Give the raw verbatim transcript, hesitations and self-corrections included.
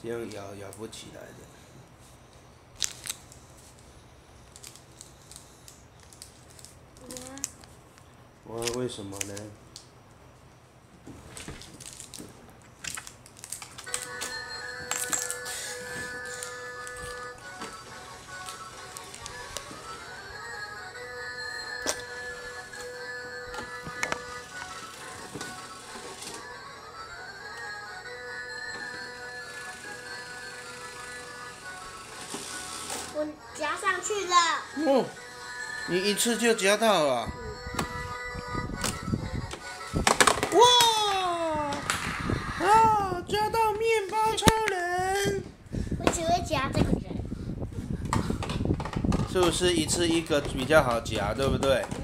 这样摇摇不起来的。哇，为什么呢？ 我夹上去了。 哦，你一次就夹到了。哇！啊，夹到面包超人！ 我只会夹这个人。 是不是一次一个比较好夹，对不对？